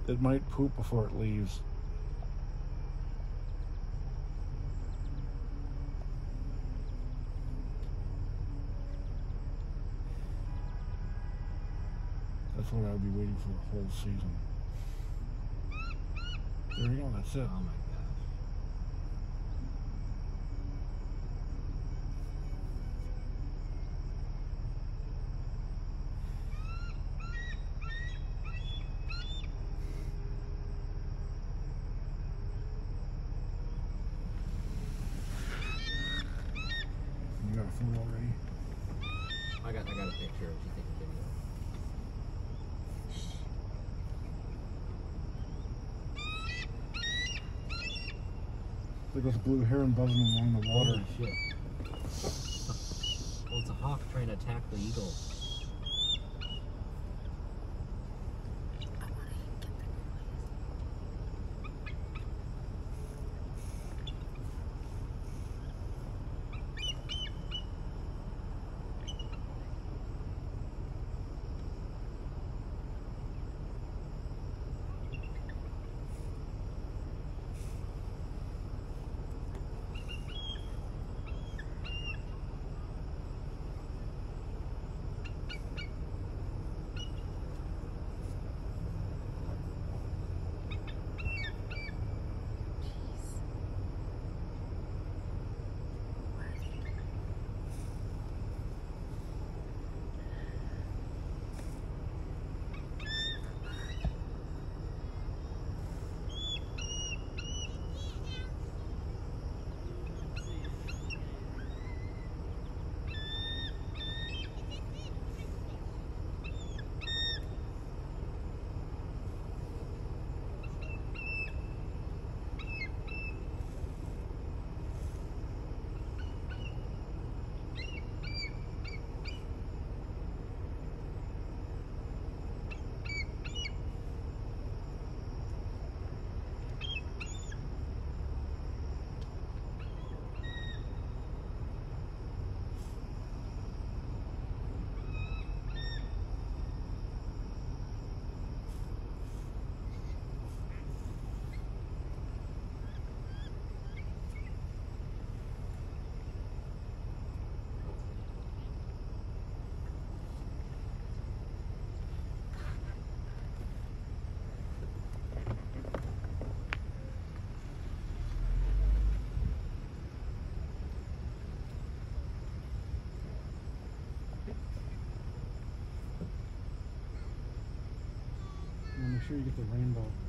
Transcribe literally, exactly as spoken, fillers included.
it might poop before it leaves. That's what I would be waiting for the whole season. There you go, that's it. Oh my gosh. You got a photo already? I got I got a picture. She take a video. There goes a blue heron buzzing along the water. Holy shit. Well, it's a hawk trying to attack the eagle. Make sure you get the rainbow.